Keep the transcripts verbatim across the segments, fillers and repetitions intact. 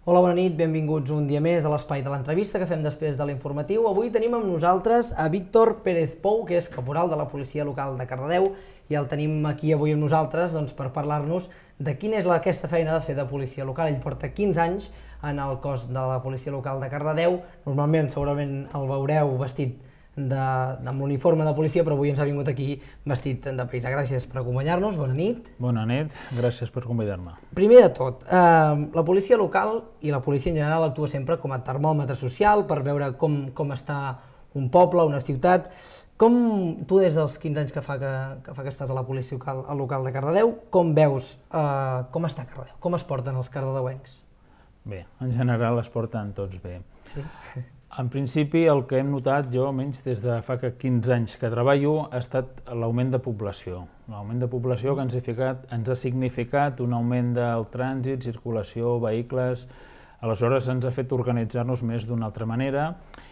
Hola, bona nit, benvinguts un dia més a l'espai de l'entrevista que fem després de l'informatiu. Avui tenim amb nosaltres a Víctor Pérez Pou, que és caporal de la policia local de Cardedeu, i el tenim aquí avui amb nosaltres doncs, per parlar-nos de quina és la, aquesta feina de fer de policia local. Ell porta quinze anys en el cos de la policia local de Cardedeu. Normalment segurament el veureu vestit de, amb l'uniforme de policia, però avui ens ha vingut aquí vestit de paisà. Gràcies per acompanyar-nos, bona nit. Bona nit, gràcies per convidar-me. Primer de tot, eh, la policia local i la policia en general actua sempre com a termòmetre social per veure com, com està un poble, una ciutat. Com tu, des dels quinze anys que fa que, que, fa que estàs a la policia local, al local de Cardedeu, com veus eh, com està Cardedeu? Com es porten els cardedeuencs? Bé, en general es porten tots bé. Sí. En principi, el que hem notat, jo almenys des de fa quinze anys que treballo, ha estat l'augment de població. L'augment de població que ens ha, ficat, ens ha significat un augment del trànsit, circulació, vehicles. Aleshores ens ha fet organitzar-nos més d'una altra manera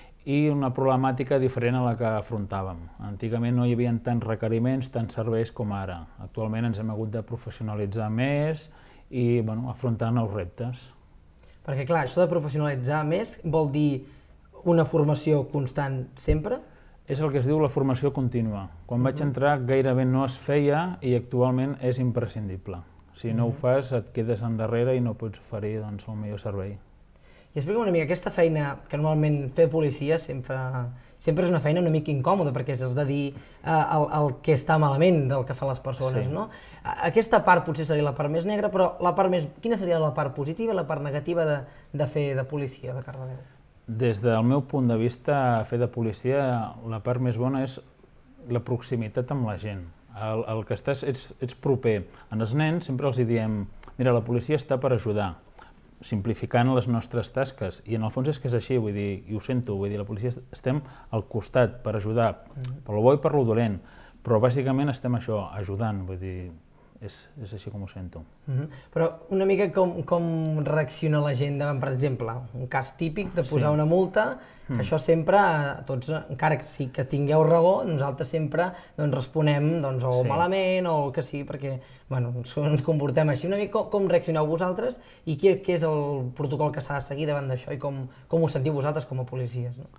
i una problemàtica diferent a la que afrontàvem. Antigament no hi havia tants requeriments, tants serveis com ara. Actualment ens hem hagut de professionalitzar més i bueno, afrontar nous reptes. Perquè clar, això de professionalitzar més vol dir una formació constant sempre? És el que es diu la formació contínua. Quan vaig entrar gairebé no es feia i actualment és imprescindible. Si no ho fas et quedes endarrere i no pots oferir doncs, el millor servei. I explica'm una mica, aquesta feina que normalment fer policia sempre, sempre és una feina una mica incòmoda perquè has de dir eh, el, el que està malament del que fan les persones, Sí. no? Aquesta part potser seria la part més negra, però la part més, quina seria la part positiva i la part negativa de, de fer de policia de Cardedeu? Des del meu punt de vista, fer de policia, la part més bona és la proximitat amb la gent. El, el que estàs, ets, ets proper. En els nens sempre els diem, mira, la policia està per ajudar, simplificant les nostres tasques, i en el fons és que és així, vull dir, i ho sento, vull dir, la policia estem al costat per ajudar, per lo bo i per lo dolent, però bàsicament estem això, ajudant, vull dir, és, és així com ho sento. Uh-huh. Però una mica com, com reacciona la gent davant, per exemple, un cas típic de posar Sí. una multa, que mm. això sempre, tots, encara que sí que tingueu raó, nosaltres sempre doncs, responem doncs, o Sí. malament o el que sí, perquè bueno, ens, ens comportem així. Una mica com, com reaccioneu vosaltres i què, què és el protocol que s'ha de seguir davant d'això i com, com us sentiu vosaltres com a policies, no?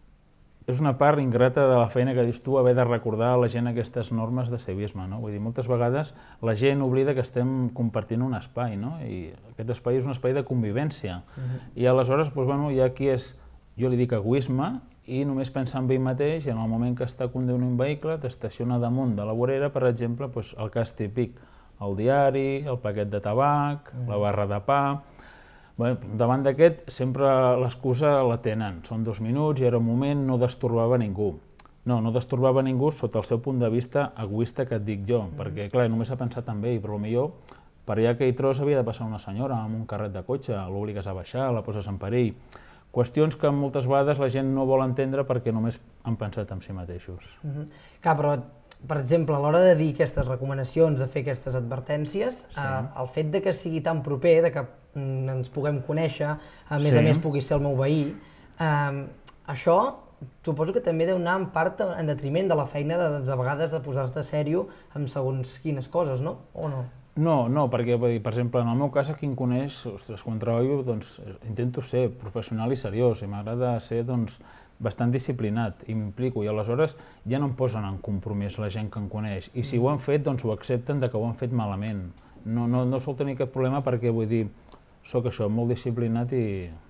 És una part ingrata de la feina que dius tu, haver de recordar a la gent aquestes normes de civisme, no? Vull dir, moltes vegades la gent oblida que estem compartint un espai, no? I aquest espai és un espai de convivència. Uh-huh. I aleshores, doncs, bueno, hi ha qui és, jo li dic egoisme, i només pensa en ell mateix, i en el moment que està conduint un vehicle, t'estaciona damunt de la vorera, per exemple, doncs, el cas típic, el diari, el paquet de tabac, uh-huh. la barra de pa. Bé, davant d'aquest, sempre l'excusa la tenen. Són dos minuts i era un moment, no destorbava ningú. No, no destorbava ningú sota el seu punt de vista egoista que et dic jo, mm-hmm. perquè, clar, només ha pensat en ell, però potser per allà aquell tros havia de passar una senyora amb un carret de cotxe, l'obligues a baixar, la poses en perill. Qüestions que moltes vegades la gent no vol entendre perquè només han pensat en si mateixos. Mm-hmm. Clar, però, per exemple, a l'hora de dir aquestes recomanacions, de fer aquestes advertències, sí. eh, el fet de que sigui tan proper, de que ens puguem conèixer, a més sí. a més pugui ser el meu veí, eh, això suposo que també deu anar en part en detriment de la feina de, de vegades de posar-te sèrio amb segons quines coses, no? O no? No, no, perquè, per exemple, en el meu cas, qui em coneix, ostres, quan treballo, doncs, intento ser professional i seriós, i m'agrada ser, doncs, bastant disciplinat, i m'implico, i aleshores ja no em posen en compromís la gent que em coneix, i si ho han fet, doncs ho accepten de que ho han fet malament. No, no, no sol tenir cap problema perquè, vull dir, soc això, molt disciplinat i,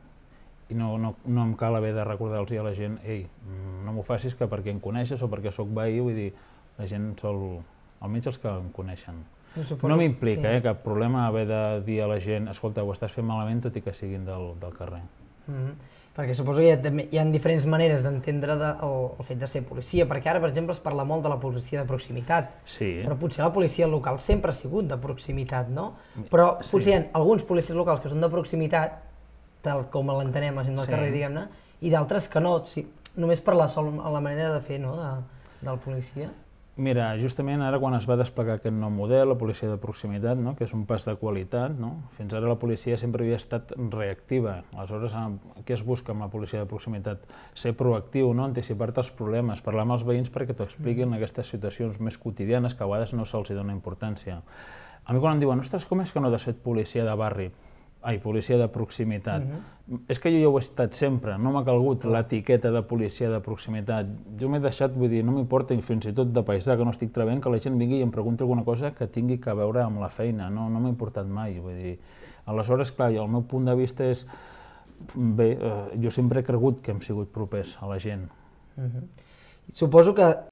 i no, no, no em cal haver de recordar-los a la gent ei, no m'ho facis que perquè em coneixes o perquè sóc veí, vull dir, la gent sol, almenys els que em coneixen. Suposo, no m'implica sí. eh, cap problema haver de dir a la gent escolta, ho estàs fent malament tot i que siguin del, del carrer. Mm-hmm. Perquè suposo que hi ha, hi ha diferents maneres d'entendre de, el, el fet de ser policia, perquè ara, per exemple, es parla molt de la policia de proximitat, sí. però potser la policia local sempre ha sigut de proximitat, no? Però potser sí. hi ha alguns policies locals que són de proximitat, tal com l'entenem la gent del sí. carrer, diguem-ne, i d'altres que no, sí, només per la, sol, la manera de fer no? de, del policia. Mira, justament ara quan es va desplegar aquest nou model, la policia de proximitat, no? que és un pas de qualitat, no? Fins ara la policia sempre havia estat reactiva. Aleshores, què es busca amb la policia de proximitat? Ser proactiu, no? Anticipar-te els problemes, parlar amb els veïns perquè t'ho expliquin aquestes situacions més quotidianes que a vegades no se'ls dona importància. A mi quan em diuen, ostres, com és que no t'has fet policia de barri? Ai, policia de proximitat. És que jo ja ho he estat sempre, no m'ha calgut l'etiqueta de policia de proximitat. Jo m'he deixat, vull dir, no m'importa, fins i tot de paisà, que no estic trebent, que la gent vingui i em pregunti alguna cosa que tingui a veure amb la feina, no, no m'ha importat mai, vull dir. Aleshores, clar, el meu punt de vista és, bé, jo sempre he cregut que hem sigut propers a la gent. Suposo que